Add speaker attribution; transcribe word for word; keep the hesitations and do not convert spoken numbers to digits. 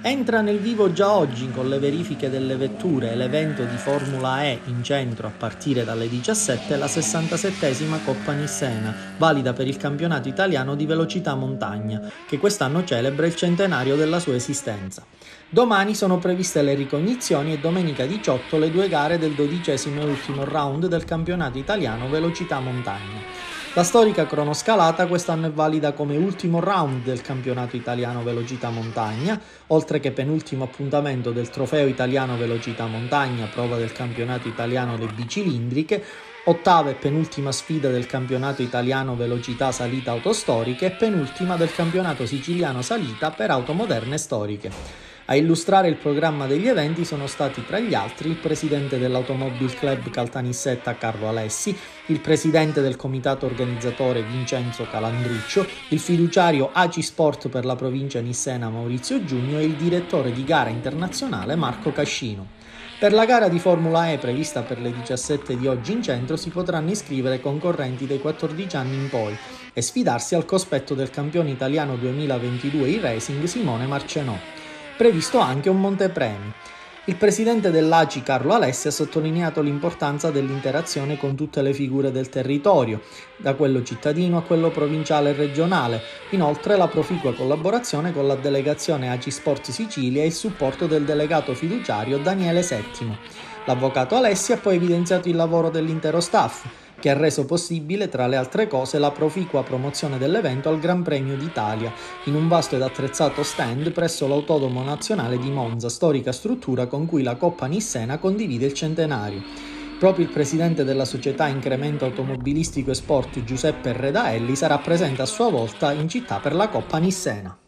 Speaker 1: Entra nel vivo già oggi con le verifiche delle vetture e l'evento di Formula E in centro a partire dalle diciassette la sessantasettesima Coppa Nissena, valida per il campionato italiano di velocità montagna, che quest'anno celebra il centenario della sua esistenza. Domani sono previste le ricognizioni e domenica diciotto le due gare del dodicesimo e ultimo round del campionato italiano velocità montagna. La storica cronoscalata quest'anno è valida come ultimo round del campionato italiano velocità montagna, oltre che penultimo appuntamento del trofeo italiano velocità montagna, prova del campionato italiano le bicilindriche, ottava e penultima sfida del campionato italiano velocità salita autostoriche e penultima del campionato siciliano salita per auto moderne storiche. A illustrare il programma degli eventi sono stati tra gli altri il presidente dell'Automobile Club Caltanissetta Carlo Alessi, il presidente del comitato organizzatore Vincenzo Calandruccio, il fiduciario A C I Sport per la provincia nissena Maurizio Giugno e il direttore di gara internazionale Marco Cascino. Per la gara di Formula E prevista per le diciassette di oggi in centro si potranno iscrivere concorrenti dai quattordici anni in poi e sfidarsi al cospetto del campione italiano duemilaventidue e-racing Simone Marcenò. Previsto anche un montepremi. Il presidente dell'A C I Carlo Alessi ha sottolineato l'importanza dell'interazione con tutte le figure del territorio, da quello cittadino a quello provinciale e regionale, inoltre la proficua collaborazione con la delegazione A C I Sport Sicilia e il supporto del delegato fiduciario Daniele Settimo. L'avvocato Alessi ha poi evidenziato il lavoro dell'intero staff, che ha reso possibile, tra le altre cose, la proficua promozione dell'evento al Gran Premio d'Italia, in un vasto ed attrezzato stand presso l'Autodromo Nazionale di Monza, storica struttura con cui la Coppa Nissena condivide il centenario. Proprio il presidente della società Incremento Automobilistico e Sport Giuseppe Redaelli sarà presente a sua volta in città per la Coppa Nissena.